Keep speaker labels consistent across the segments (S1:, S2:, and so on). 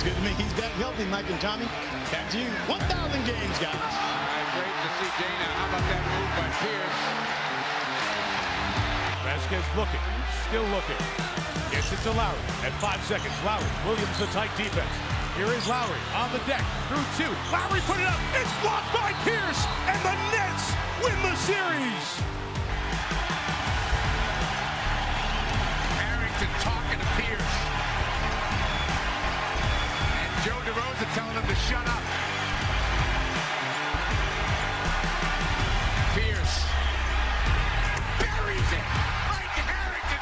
S1: good to me. He's back healthy, Mike and Tommy. Back to you. 1,000 games, guys.
S2: Great to see Dana. How about that move by Pierce?
S3: Vasquez looking, still looking. Gets it to Lowry at 5 seconds. Lowry, Williams the tight defense. Here is Lowry on the deck through 2. Lowry put it up. It's blocked by Pierce, and the Nets win the series.
S2: Harrington talking to Pierce. And Joe DeRosa telling him to shut up. Pierce buries it. Right to Harrington.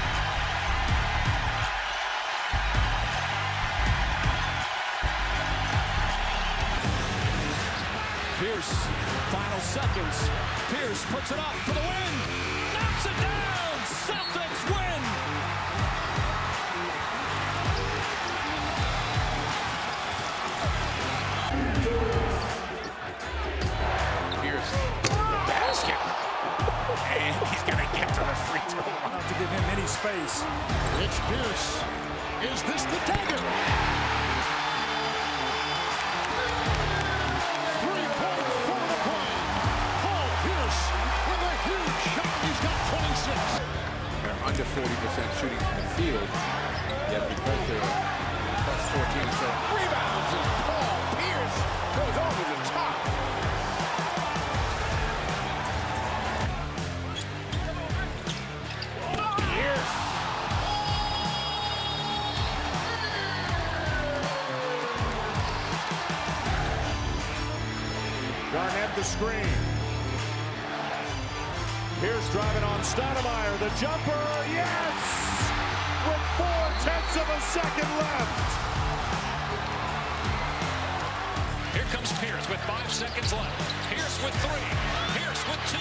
S4: Pierce, final seconds. Pierce puts it up for the win. Knocks it down. Celtics win.
S2: Pierce, basket. And he's going to get to the free throw line.
S4: Not to give him any space.
S1: Rich Pierce. Is this the dagger? 3.4 to play. Paul Pierce with a huge shot. He's got 26.
S2: They're under 40% shooting from the field. Yet because they're plus 14, so rebounds, and Paul Pierce goes over the top. Pierce.
S4: Garnett the screen. Pierce driving on Stoudemire. The jumper, yes! With 4/10 of a second left.
S5: Here comes Pierce with 5 seconds left. Pierce with 3. Pierce with 2.